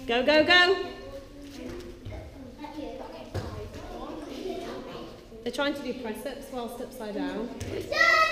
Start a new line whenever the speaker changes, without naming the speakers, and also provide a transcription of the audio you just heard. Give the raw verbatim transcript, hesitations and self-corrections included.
Go, go, go. They're trying to do press-ups whilst upside down.